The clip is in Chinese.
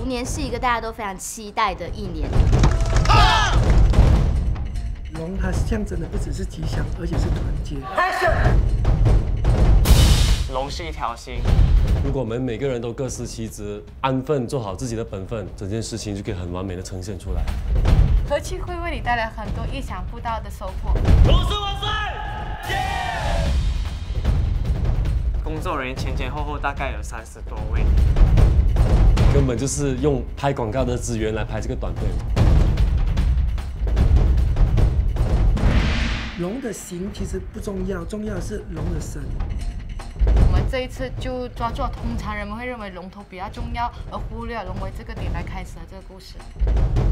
龙年是一个大家都非常期待的一年。 龙它象征的不只是吉祥，而且是团结。 龙是一条心。 如果我们每个人都各司其职，安分做好自己的本分，整件事情就可以很完美的呈现出来。 和气会为你带来很多意想不到的收获。 龙狮万岁！工作人员前后大概有30多位， 根本就是用拍广告的资源来拍这个短片。 龙的形其实不重要，重要的是龙的神。 我们这一次就抓住通常人们会认为龙头比较重要，而忽略龙为这个点来开始了这个故事。